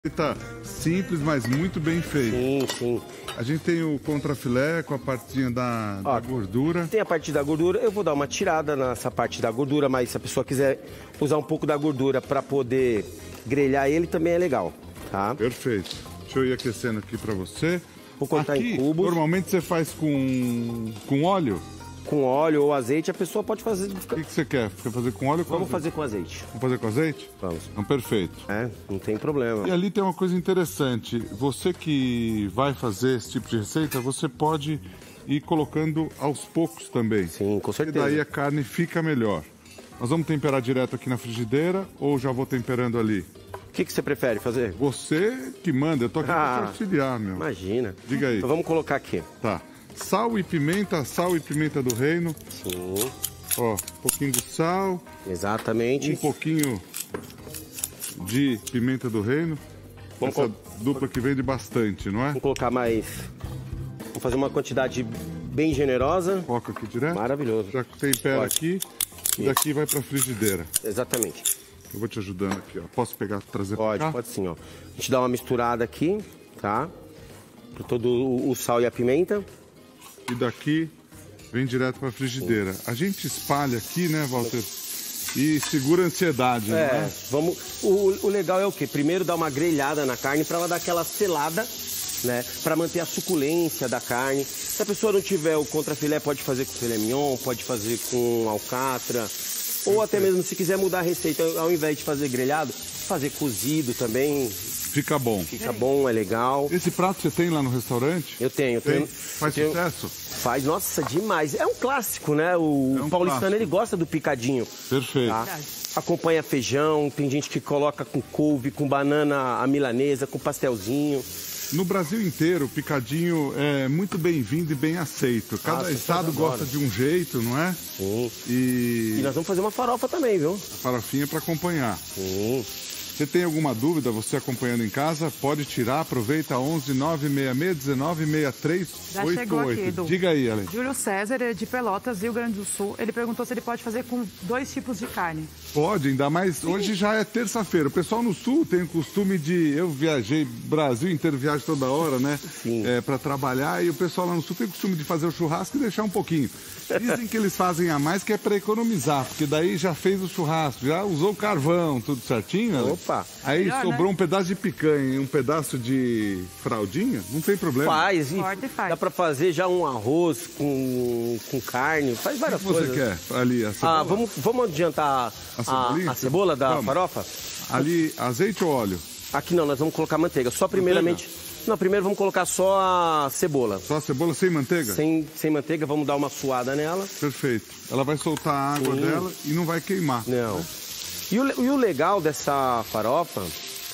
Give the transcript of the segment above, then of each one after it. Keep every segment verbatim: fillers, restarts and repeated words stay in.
Receita simples, mas muito bem feita. Sim, sim. A gente tem o contrafilé com a partinha da, Ó, da gordura. Tem a parte da gordura, eu vou dar uma tirada nessa parte da gordura, mas se a pessoa quiser usar um pouco da gordura para poder grelhar ele, também é legal, tá? Perfeito. Deixa eu ir aquecendo aqui para você. Vou cortar aqui, em cubos. Normalmente você faz com, com óleo? Com óleo ou azeite, a pessoa pode fazer... O que, que você quer? Quer fazer com óleo ou com Vamos azeite? fazer com azeite. Vamos fazer com azeite? Vamos. Então, perfeito. É, não tem problema. E ali tem uma coisa interessante. Você que vai fazer esse tipo de receita, você pode ir colocando aos poucos também. Sim, com certeza. E daí a carne fica melhor. Nós vamos temperar direto aqui na frigideira ou já vou temperando ali? O que, que você prefere fazer? Você que manda, eu tô aqui Ah, pra te auxiliar, meu. Imagina. Diga aí. Então vamos colocar aqui. Tá. Sal e pimenta, sal e pimenta do reino. Sim. Ó, um pouquinho de sal. Exatamente. Um pouquinho de pimenta do reino. Vamos Essa col- dupla que vende bastante, não é? Vamos colocar mais... Vamos fazer uma quantidade bem generosa. Coloca aqui direto. Maravilhoso. Já tempera Pode. aqui. E daqui vai pra frigideira. Exatamente. Eu vou te ajudando aqui, ó. Posso pegar, trazer Pode, pra cá? pode sim, ó. A gente dá uma misturada aqui, tá? Por todo o, o sal e a pimenta. E daqui vem direto pra frigideira. A gente espalha aqui, né, Walter? E segura a ansiedade, É, né? vamos... O, o legal é o quê? Primeiro dar uma grelhada na carne para ela dar aquela selada, né? Para manter a suculência da carne. Se a pessoa não tiver o contrafilé, pode fazer com filé mignon, pode fazer com alcatra. Ou até mesmo se quiser mudar a receita, ao invés de fazer grelhado, fazer cozido também. Fica bom. Fica bom, é legal. Esse prato você tem lá no restaurante? Eu tenho, eu Tem? tenho. Faz eu tenho- sucesso? Faz, nossa, demais. É um clássico, né? O É um paulistano, clássico. ele gosta do picadinho. Perfeito. Tá? Acompanha feijão, tem gente que coloca com couve, com banana a milanesa, com pastelzinho. No Brasil inteiro, o picadinho é muito bem-vindo e bem aceito. Cada Ah, as estado pessoas gosta adoram. de um jeito, não é? Sim. E E nós vamos fazer uma farofa também, viu? farofinha para acompanhar. Sim. Você tem alguma dúvida, você acompanhando em casa, pode tirar, aproveita onze nove seis seis, dezenove, sessenta e três, Já oitenta e chegou aqui, oito. Edu. Diga aí, Ellen. Júlio César, é de Pelotas, Rio Grande do Sul. Ele perguntou se ele pode fazer com dois tipos de carne. Pode, ainda mais, hoje já é terça-feira. O pessoal no Sul tem o costume de, eu viajei, Brasil inteiro viajo toda hora, né? Sim. É, para trabalhar, e o pessoal lá no Sul tem o costume de fazer o churrasco e deixar um pouquinho. Dizem que eles fazem a mais que é para economizar, porque daí já fez o churrasco, já usou o carvão, tudo certinho, né? Opa. Aí Melhor, sobrou né? um pedaço de picanha e um pedaço de fraldinha, não tem problema. Faz, e Forte faz. dá pra fazer já um arroz com, com carne, faz O que várias que você coisas. quer ali? A cebola? Ah, vamos, vamos adiantar A a, cebolinha? a cebola da Vamos. farofa? Ali, azeite ou óleo? Aqui não, nós vamos colocar manteiga. Só primeiramente... Não, primeiro vamos colocar só a cebola. Só a cebola sem manteiga? Sem, sem manteiga, vamos dar uma suada nela. Perfeito. Ela vai soltar a água Sim. dela e não vai queimar. Não. E o, le- e o legal dessa farofa,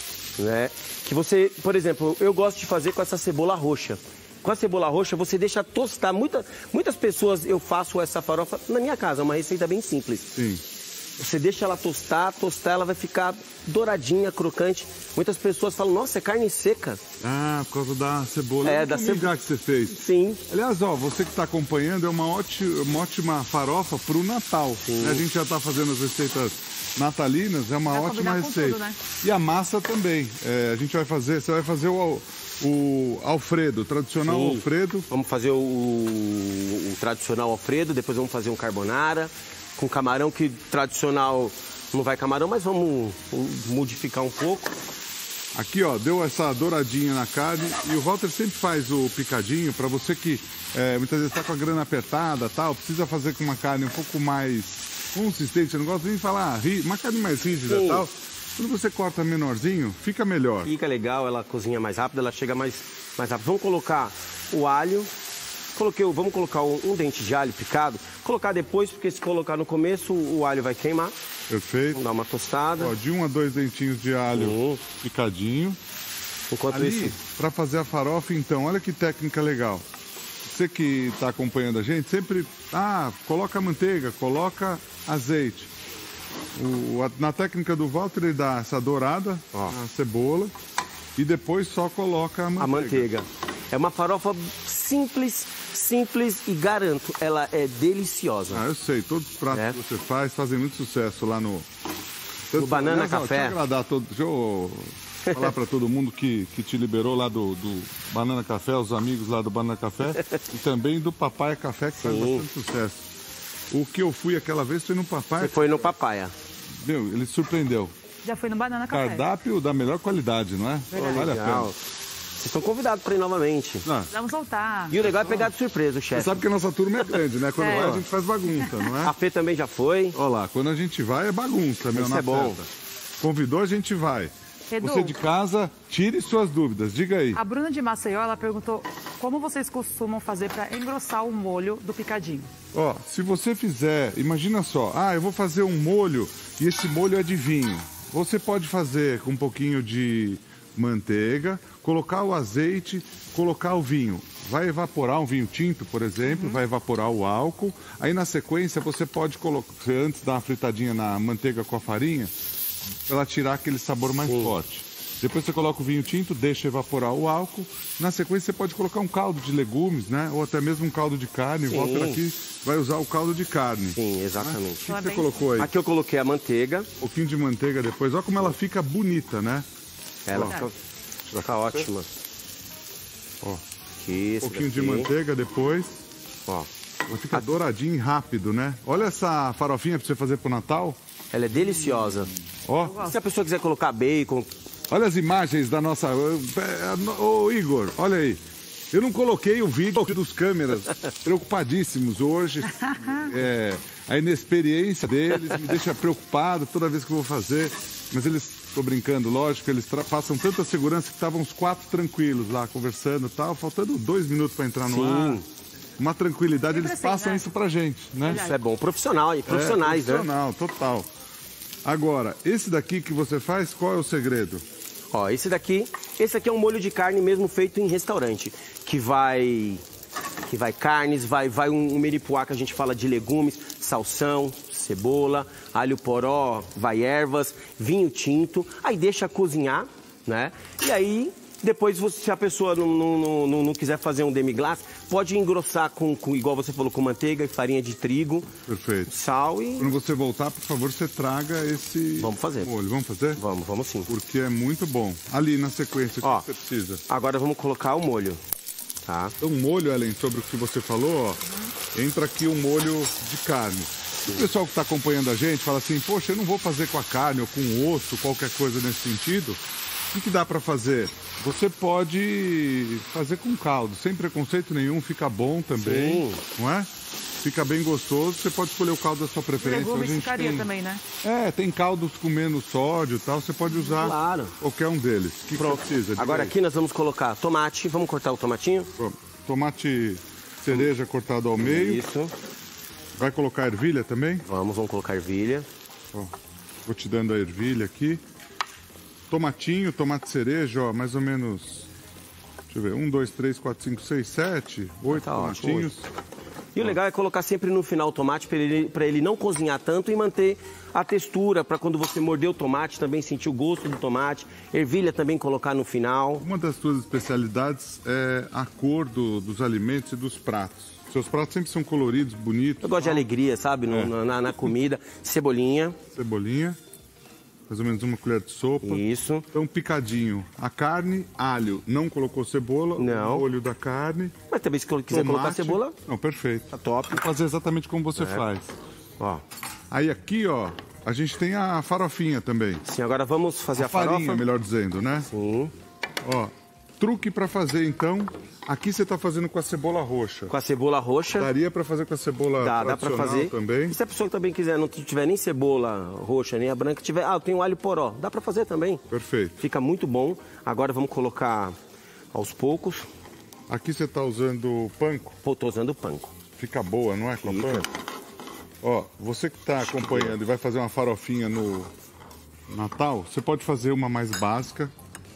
né, que você, por exemplo, eu gosto de fazer com essa cebola roxa. Com a cebola roxa, você deixa tostar. Muita, muitas pessoas, eu faço essa farofa na minha casa, é uma receita bem simples. Sim. Você deixa ela tostar, tostar, ela vai ficar douradinha, crocante. Muitas pessoas falam, nossa, é carne seca. Ah, por causa da cebola. É, Eu da comi cebola. já que você fez. Sim. Aliás, ó, você que está acompanhando, é uma ótima, uma ótima farofa para o Natal. Sim. A gente já está fazendo as receitas natalinas, é uma Vai ótima combinar com receita. tudo, né? E a massa também. É, a gente vai fazer, você vai fazer o, o Alfredo, o tradicional Sim. Alfredo. Vamos fazer o, o tradicional Alfredo, depois vamos fazer um carbonara com camarão, que tradicional não vai camarão, mas vamos modificar um pouco. Aqui, ó, deu essa douradinha na carne e o Walter sempre faz o picadinho para você que é, muitas vezes está com a grana apertada, tal, precisa fazer com uma carne um pouco mais consistente, eu não gosto nem de falar, ri- uma carne mais rígida e Sim. tal. Quando você corta menorzinho, fica melhor. Fica legal, ela cozinha mais rápido, ela chega mais, mais rápido. Vamos colocar o alho. Coloquei, o- vamos colocar um, um dente de alho picado. Colocar depois, porque se colocar no começo, o alho vai queimar. Perfeito. Vamos dar uma tostada. Ó, de um a dois dentinhos de alho Sim. picadinho. Enquanto Ali, isso, para fazer a farofa, então, olha que técnica legal. Você que está acompanhando a gente, sempre, ah, coloca manteiga, coloca azeite. O- a- na técnica do Walter, ele dá essa dourada, Ó. a cebola, e depois só coloca a manteiga. a manteiga. É uma farofa simples, simples e garanto, ela é deliciosa. Ah, eu sei, todos os pratos É. que você faz fazem muito sucesso lá no... No Banana Aliás, ó, Café. Deixa eu agradar todos. Deixa eu Falar para todo mundo que, que te liberou lá do, do Banana Café, os amigos lá do Banana Café, e também do Papaya Café, que faz Sim. bastante sucesso. O que eu fui aquela vez foi no Papaya. Você foi no Papaya. Meu, ele surpreendeu. Já fui no Banana Café. Cardápio da melhor qualidade, não é? Verdade. Vale a pena. Legal. Vocês estão convidados para ir novamente. Ah, Vamos voltar. E o legal é pegar de surpresa o você chefe. sabe que a nossa turma é grande, né? Quando É. vai a gente faz bagunça, não A é? Fê também já foi. Olha lá, quando a gente vai é bagunça, meu, Isso na é bom. festa. Convidou, a gente vai. Edu, Você de casa, tire suas dúvidas, diga aí. a Bruna de Maceió, ela perguntou como vocês costumam fazer para engrossar o molho do picadinho. Ó, se você fizer, imagina só, ah, eu vou fazer um molho e esse molho é de vinho. Você pode fazer com um pouquinho de manteiga, colocar o azeite, colocar o vinho. Vai evaporar um vinho tinto, por exemplo, vai evaporar o álcool. Aí na sequência você pode colocar, antes dar uma fritadinha na manteiga com a farinha, para ela tirar aquele sabor mais Sim. forte. Depois você coloca o vinho tinto, deixa evaporar o álcool. Na sequência você pode colocar um caldo de legumes, né? Ou até mesmo um caldo de carne. O Sim. Walter aqui vai usar o caldo de carne. Sim, exatamente. O que, que Então é você bem- colocou aí? Aqui eu coloquei a manteiga. Um pouquinho de manteiga depois. Olha como ela fica bonita, né? Ela Ó. fica, fica ótima. Ó, Aqui, um esse pouquinho de daqui. manteiga depois. Ó, Ela fica douradinha e rápido, né? Olha essa farofinha pra você fazer pro Natal. ela é deliciosa. Ó, Se a pessoa quiser colocar bacon, olha as imagens da nossa... Ô, Igor, olha aí. Eu não coloquei o vídeo dos câmeras, preocupadíssimos hoje. É, a inexperiência deles me deixa preocupado toda vez que eu vou fazer. Mas eles, tô brincando, lógico, eles tra- passam tanta segurança que estavam os quatro tranquilos lá, conversando e tal, faltando dois minutos para entrar no Sim. ar. Uma tranquilidade, Sempre eles assim, passam né? isso pra gente, né? isso é bom. Profissional, e profissionais, é, né? profissional, total. Agora, esse daqui que você faz, qual é o segredo? Ó, esse daqui, esse aqui é um molho de carne mesmo feito em restaurante, que vai que vai carnes, vai vai um, um meripuá que a gente fala de legumes, salsão, cebola, alho poró, vai ervas, vinho tinto, aí deixa cozinhar, né? E aí depois, você, se a pessoa não, não, não, não quiser fazer um demi-glace, pode engrossar com, com, igual você falou, com manteiga e farinha de trigo, Perfeito. sal e... Quando você voltar, por favor, você traga esse Vamos fazer. molho. Vamos fazer? Vamos, vamos sim. Porque é muito bom. Ali na sequência, o que Ó. você precisa? Agora vamos colocar o molho, tá? Então, molho, Ellen, sobre o que você falou, ó, entra aqui um molho de carne. O pessoal que está acompanhando a gente fala assim, poxa, eu não vou fazer com a carne ou com osso, qualquer coisa nesse sentido. O que, que dá para fazer? Você pode fazer com caldo, sem preconceito nenhum, fica bom também, Sim. não é? Fica bem gostoso, você pode escolher o caldo da sua preferência. A Legumes gente ficaria tem- também, né? É, tem caldos com menos sódio e tal, você pode usar Claro. qualquer um deles. O que, que Pronto. você precisa? Diga Agora aí. aqui nós vamos colocar tomate, vamos cortar o tomatinho? Vamos. Tomate cereja cortado ao meio. Isso. Vai colocar ervilha também? Vamos, vamos colocar ervilha. Ó, vou te dando a ervilha aqui. Tomatinho, tomate cereja, ó, mais ou menos. Deixa eu ver. Um, dois, três, quatro, cinco, seis, sete, oito Tá ótimo, tomatinhos. E o legal é colocar sempre no final o tomate para ele, pra ele não cozinhar tanto e manter a textura, para quando você morder o tomate também sentir o gosto do tomate. Ervilha também colocar no final. Uma das suas especialidades é a cor do- dos alimentos e dos pratos. Seus pratos sempre são coloridos, bonitos. Eu gosto de alegria, sabe? No- É. na, na comida. Cebolinha. Cebolinha, mais ou menos uma colher de sopa. Isso. Então, picadinho. A carne, alho. Não colocou cebola. Não. O molho da carne. Mas também se quiser colocar tomate. cebola, Não, perfeito. tá top. Vou fazer exatamente como você faz. Ó. Aí aqui, ó, a gente tem a farofinha também. Sim, agora vamos fazer a, Farinha, farofa. melhor dizendo, né? Sim. Ó, truque pra fazer então. Aqui você tá fazendo com a cebola roxa. Com a cebola roxa. Daria pra fazer com a cebola Dá, dá pra tradicional fazer. também. E se a pessoa também quiser, não tiver nem cebola roxa, nem a branca, tiver. Ah, eu tenho alho poró. Dá pra fazer também. Perfeito. Fica muito bom. Agora vamos colocar aos poucos. Aqui você tá usando panko. Pô, tô usando panko. Fica boa, não é? Com a Fica. panko. Ó, você que tá acompanhando e vai fazer uma farofinha no Natal, você pode fazer uma mais básica,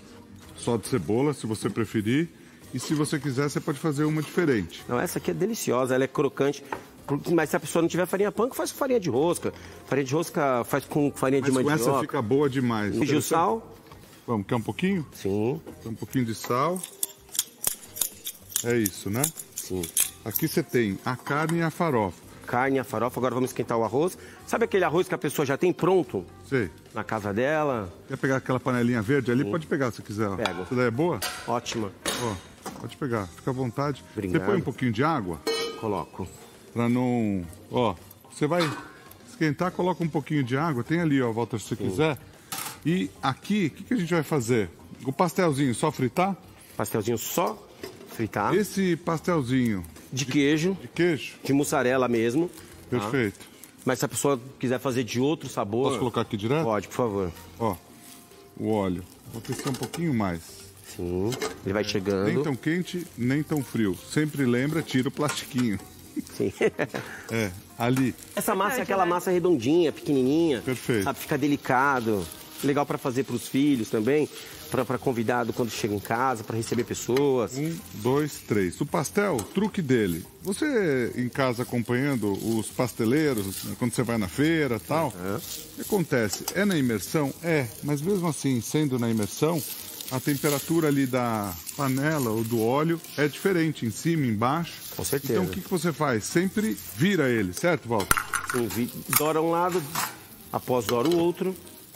só de cebola, se você preferir. E se você quiser, você pode fazer uma diferente. Não, essa aqui é deliciosa, ela é crocante. Mas se a pessoa não tiver farinha panko, faz com farinha de rosca. Farinha de rosca faz com farinha Mas de com mandioca. essa fica boa demais. E o sal? Vamos, quer um pouquinho? Sim, Um pouquinho de sal. É isso, né? sim. Aqui você tem a carne e a farofa. carne, a farofa. Agora vamos esquentar o arroz. Sabe aquele arroz que a pessoa já tem pronto? Sei. Na casa dela? Quer pegar aquela panelinha verde ali? Sim. Pode pegar se quiser. Ó. Pego. Essa daí é boa? Ótima. Ó, pode pegar. Fica à vontade. Obrigado. Você põe um pouquinho de água? Coloco. Pra não... Ó, você vai esquentar, coloca um pouquinho de água. Tem ali, ó, Walter, se você Sim. quiser. E aqui, o que, que a gente vai fazer? O pastelzinho, só fritar? Pastelzinho só fritar. Esse pastelzinho... De queijo. De queijo? De mussarela mesmo. Perfeito. Tá? Mas se a pessoa quiser fazer de outro sabor... Posso colocar aqui direto? Pode, por favor. Ó, o óleo. Vou testar um pouquinho mais. Sim, ele vai é, chegando. Nem tão quente, nem tão frio. Sempre lembra, tira o plastiquinho. Sim. É, ali. Essa massa é aquela massa redondinha, pequenininha. Perfeito. Sabe, fica delicado. Legal para fazer para os filhos também. Para convidado quando chega em casa, para receber pessoas. Um, dois, três. O pastel, o truque dele. Você em casa acompanhando os pasteleiros, quando você vai na feira e tal, uhum. O que acontece? É na imersão? É, mas mesmo assim, sendo na imersão, a temperatura ali da panela ou do óleo é diferente, em cima, embaixo. Com certeza. Então o que, que você faz? Sempre vira ele, certo, Walter? Sim, dora um lado, após dora o outro.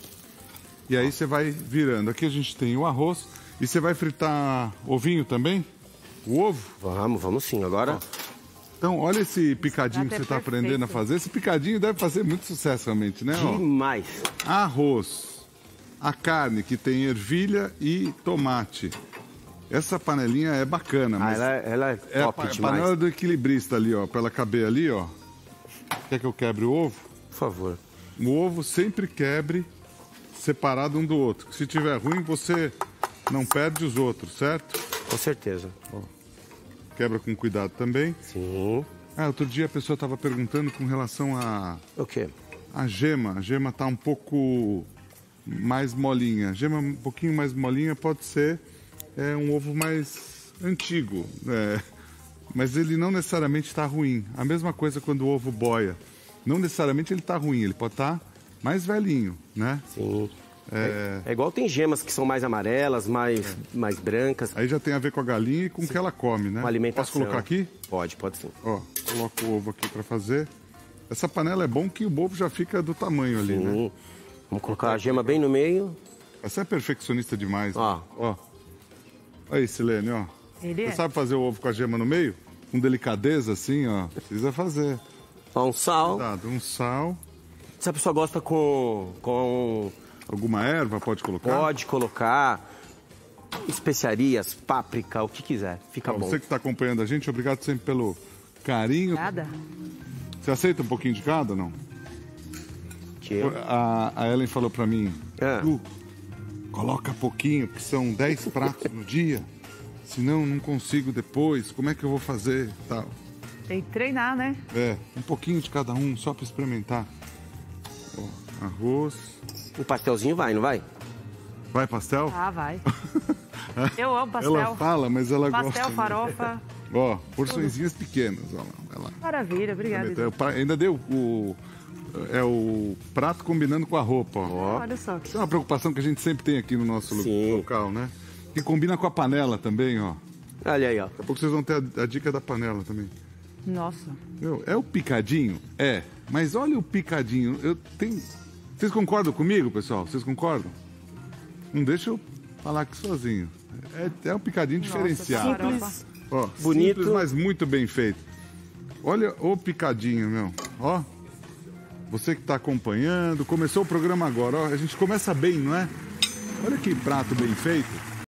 E aí você vai virando. Aqui a gente tem o arroz. E você vai fritar ovinho também? O ovo? Vamos, vamos sim. Agora... Então, olha esse picadinho que você está aprendendo a fazer. Esse picadinho deve fazer muito sucesso realmente, né? Demais. Ó, arroz. A carne que tem ervilha e tomate. Essa panelinha é bacana. Mas ah, ela, ela é top é a, demais. É a panela do equilibrista ali, ó. Pra ela caber ali, ó. Quer que eu quebre o ovo? Por favor. O ovo sempre quebre separado um do outro. Se tiver ruim, você não perde os outros, certo? Com certeza. Ó, quebra com cuidado também. Sim. Ah, outro dia a pessoa estava perguntando com relação a... O quê? A gema. A gema tá um pouco mais molinha. A gema um pouquinho mais molinha pode ser é, um ovo mais antigo. É, mas ele não necessariamente está ruim. A mesma coisa quando o ovo boia. Não necessariamente ele está ruim, ele pode estar... Tá mais velhinho, né? Sim. É... é igual tem gemas que são mais amarelas, mais, é. mais brancas. Aí já tem a ver com a galinha e com o que ela come, né? Com a alimentação. Posso colocar aqui? Pode, pode sim. Ó, coloco o ovo aqui para fazer. Essa panela é bom que o ovo já fica do tamanho ali, sim. Né? Vamos colocar a gema bem no meio. Essa é perfeccionista demais. Ó. Né? Ó. Aí, Silene, ó. Ele Você é. sabe fazer o ovo com a gema no meio? Com delicadeza, assim, ó. Precisa fazer. Ó, um sal. Cuidado, um sal. Se a pessoa gosta com, com... Alguma erva, pode colocar? Pode colocar. Especiarias, páprica, o que quiser. Fica ó, bom. Você que está acompanhando a gente, obrigado sempre pelo carinho. Nada. Você aceita um pouquinho de cada, não? Que eu... a, a Ellen falou para mim, é. Tu, coloca pouquinho, que são dez pratos no dia. Senão não consigo depois. Como é que eu vou fazer? Tal. Tem que treinar, né? É, um pouquinho de cada um, só para experimentar. Ó, arroz. O pastelzinho vai, não vai? Vai pastel? Ah, vai. Eu amo pastel. Ela fala, mas ela pastel, gosta. Pastel, farofa. Ó, porçõezinhas pequenas. Ó lá, vai lá. Maravilha, obrigada. Ainda deu o... É o prato combinando com a roupa. Ó. Olha só. Isso é uma preocupação que a gente sempre tem aqui no nosso Sim. local, né? Que combina com a panela também, ó. Olha aí, ó. Daqui a pouco vocês vão ter a, a dica da panela também. Nossa. Meu, é o picadinho? É. Mas olha o picadinho. Eu tenho... Vocês concordam comigo, pessoal? Vocês concordam? Não deixa eu falar aqui sozinho. É, é um picadinho Nossa, diferenciado. Simples, ó, bonito. Simples, mas muito bem feito. Olha o picadinho, meu. Ó. Você que está acompanhando. Começou o programa agora. Ó, a gente começa bem, não é? Olha que prato bem feito.